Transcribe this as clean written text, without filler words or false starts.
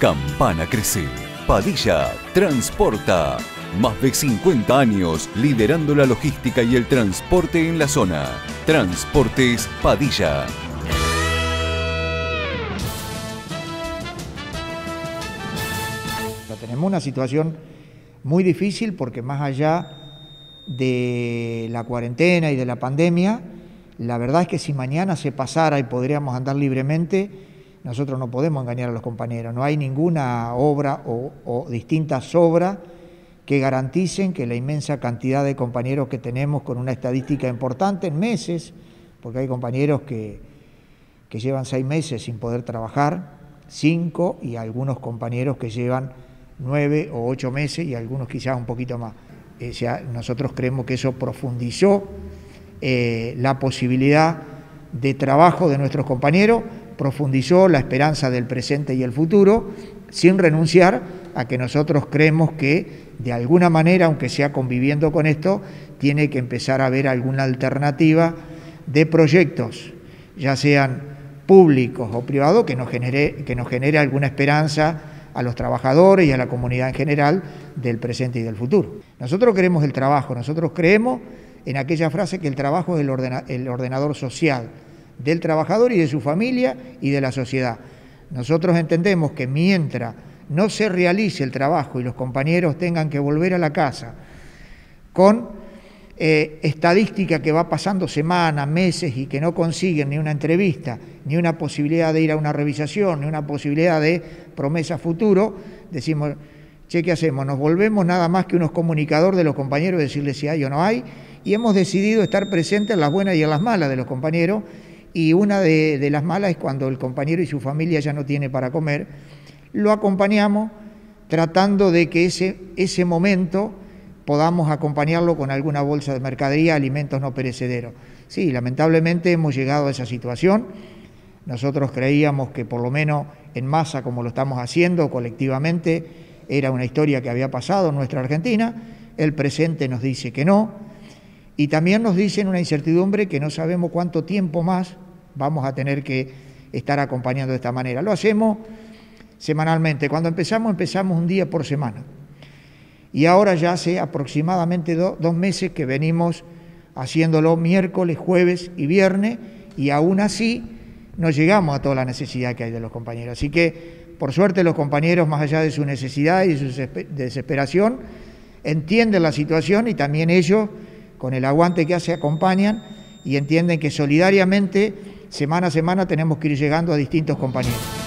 Campana crece. Padilla transporta. Más de 50 años liderando la logística y el transporte en la zona. Transportes Padilla. Tenemos una situación muy difícil porque más allá de la cuarentena y de la pandemia, la verdad es que si mañana se pasara y podríamos andar libremente, nosotros no podemos engañar a los compañeros. No hay ninguna obra o distintas obras que garanticen que la inmensa cantidad de compañeros que tenemos con una estadística importante en meses, porque hay compañeros que llevan 6 meses sin poder trabajar, 5, y algunos compañeros que llevan 9 o 8 meses y algunos quizás un poquito más. Nosotros creemos que eso profundizó la posibilidad de trabajo de nuestros compañeros, profundizó la esperanza del presente y el futuro, sin renunciar a que nosotros creemos que de alguna manera, aunque sea conviviendo con esto, tiene que empezar a haber alguna alternativa de proyectos, ya sean públicos o privados, que nos genere alguna esperanza a los trabajadores y a la comunidad en general del presente y del futuro. Nosotros queremos el trabajo, nosotros creemos en aquella frase que el trabajo es el ordenador social del trabajador y de su familia y de la sociedad. Nosotros entendemos que mientras no se realice el trabajo y los compañeros tengan que volver a la casa con estadística que va pasando semanas, meses y que no consiguen ni una entrevista, ni una posibilidad de ir a una revisación, ni una posibilidad de promesa futuro, decimos, che, ¿qué hacemos? Nos volvemos nada más que unos comunicadores de los compañeros, decirles si hay o no hay, y hemos decidido estar presentes en las buenas y en las malas de los compañeros, y una de las malas es cuando el compañero y su familia ya no tiene para comer, lo acompañamos tratando de que ese momento podamos acompañarlo con alguna bolsa de mercadería, alimentos no perecederos. Sí, lamentablemente hemos llegado a esa situación. Nosotros creíamos que por lo menos en masa, como lo estamos haciendo colectivamente, era una historia que había pasado en nuestra Argentina. El presente nos dice que no. Y también nos dicen una incertidumbre que no sabemos cuánto tiempo más vamos a tener que estar acompañando de esta manera. Lo hacemos semanalmente. Cuando empezamos un día por semana. Y ahora ya hace aproximadamente 2 meses que venimos haciéndolo miércoles, jueves y viernes, y aún así no llegamos a toda la necesidad que hay de los compañeros. Así que, por suerte, los compañeros, más allá de su necesidad y de su desesperación, entienden la situación y también ellos, con el aguante que hace, acompañan y entienden que solidariamente, semana a semana, tenemos que ir llegando a distintos compañeros.